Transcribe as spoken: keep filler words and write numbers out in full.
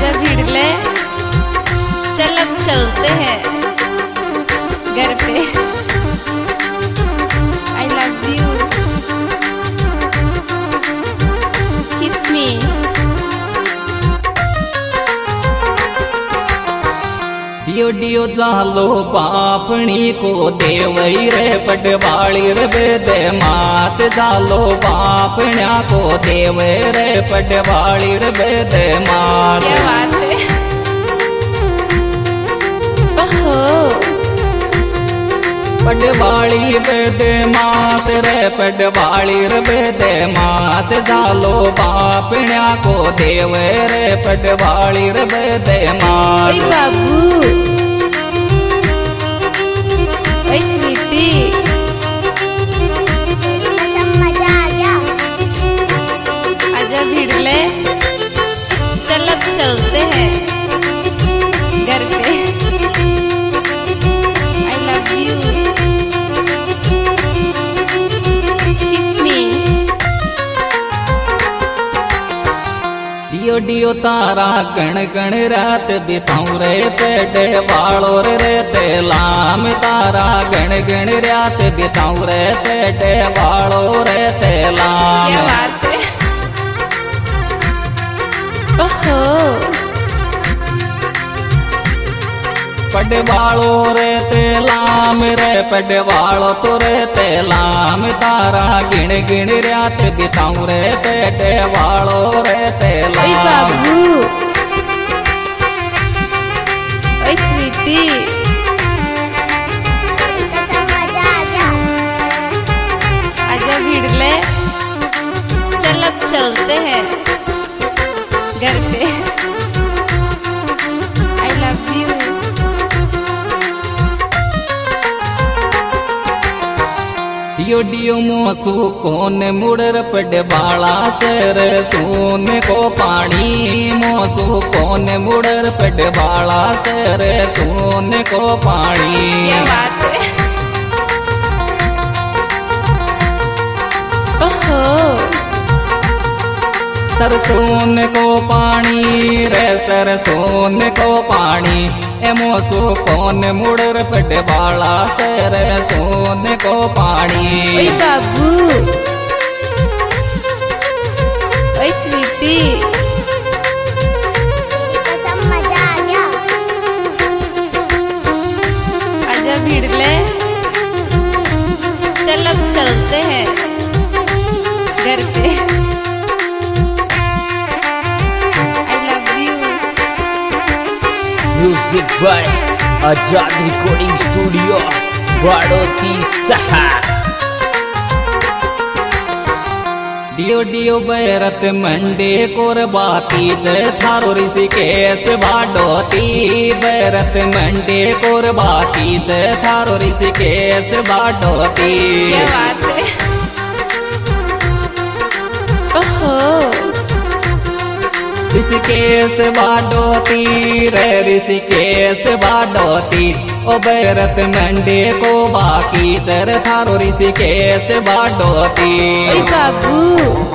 आजा भिड़ले चल अब चलते हैं घर पे। आई लव यू किस मी। डियो डियो जालो बापणी को देवई रे पटवाली रे बेदे मास जालो बापण्या को देवे रे पटवाली रे बेदे मास। क्या बात है। ओहो पटवाली बेदे मास रे पटवाली रे बेदे मास जालो बापण्या को देवे रे पटवाली रे बेदे मास। ओए बाबू ओए स्वीटी मजा आ गया। आजा भिड़ले चल अब चलते हैं घर पे। आई लव यू किस मी। डियो डियो तारा गण गण रात बिताऊं रे पेटे वालो रे तेलाम तारा गण गण रात बिताऊं रे पेटे वालो रे तेलाम। क्या बात है। ओहो पटवालो रे तेलाम रे पटवालो तो रे तेलाम तारा गिण गिण रात बिताऊं रे पेटे वालो रे तेलाम। ओए बाबू ओए स्वीटी आजा भिड़ले चल अब चलते हैं घर पे। आई लव यू डियो डियो मोसू कोन मुड़र पड़ बाला सर सोने को पानी मोसू कोन मुड़र पड़ बाला सर सोने को पानी। क्या बात है। ओहो सरसोन को पानी रे सरसोन को पानी ए मोसू कोन मुड़र पड़ बाला सर सोने को पानी। ओए बाबू ओए स्वीटी मजा आ गया। आजा भिड़ले चल अब चलते हैं घर पे। I love you music by Azad recording studio Badoti सहा। डियो डियो बैरत मंडे कोर बाती जय थारो ऋषिकेश बाडोती बैरत मंडे कोर बाती जय थारो ऋषिकेश बाडोती। क्या बात है। ओहो ऋषिकेश बाडोती रे ऋषिकेश बाडोती ओ बैरत मंडे को बाकी चर थारो ऋषिकेश बाडोती। ओए बाबू